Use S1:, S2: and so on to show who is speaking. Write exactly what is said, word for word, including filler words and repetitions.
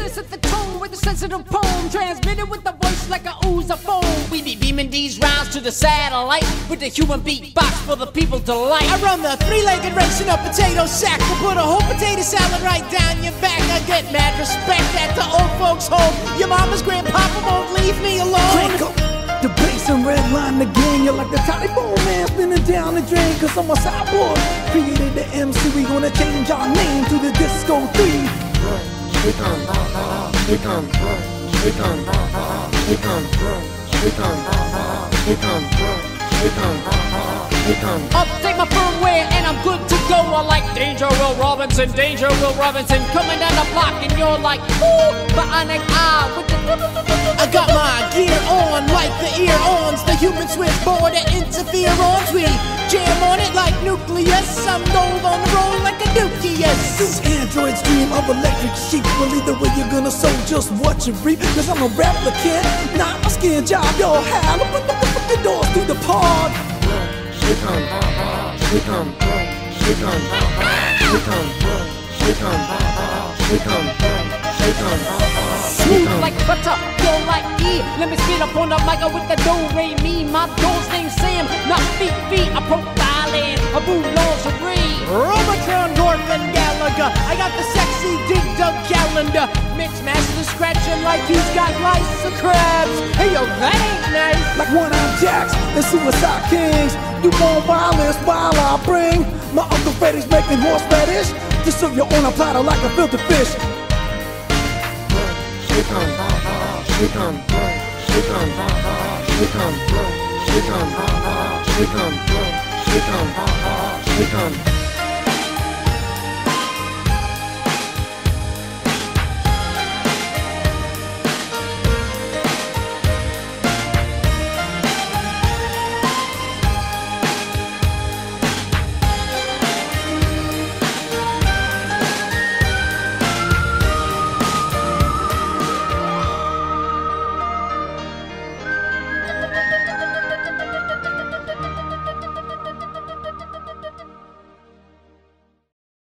S1: set the tone with a sensitive poem, transmitted with the voice like a ooze of foam. We be beaming these rounds to the satellite with the human beatbox for the people to like.
S2: I run the three-legged race in a potato sack. We'll put a whole potato salad right down your back. I get mad respect at the old folks home. Your mama's grandpapa won't leave me alone.
S3: Crank up the bass and redline the gang. You're like the tiny bone man spinning down the drain. Cause I'm a cyborg, created the M C. We gonna change our name to the Disco three.
S4: She come, she come, she come, she come, she come, she come, she come, she come.
S1: Up, take my firmware and I'm good to go. I like Danger Will Robinson, Danger Will Robinson, coming down the block and you're like, ooh, bionic eye with the.
S2: I got my gear on like the ear-ons, the human switchboard and interferons. We jam on it like nucleus. I'm gold on the roll like a nucleus.
S3: These androids dream of electric sheep. Well, either way you're gonna sow just what you reap. Cause I'm a replicant, not a skin job. Yo, Hal, open the fucking doors through the pod.
S4: She come, she come, she come, she come, she come, she come, she come, she
S1: Smooth like butter, go like E. Let me spit up on the mic with the do, re, mi. My door's named Sam, not feet, feet. I'm profiling a boulangerie.
S2: Robotron, Norman Gallagher. I got the sexy Dig Dug calendar. Mix master scratching like he's got lice of crabs. Hey yo, that ain't nice.
S3: Like one-eyed jacks and suicide kings. You want violence while I bring my Uncle Freddy's making horse radish to serve you on a platter like a filter fish.
S4: She come, she come, she come, she come, she come, she come, she come, she come, she come.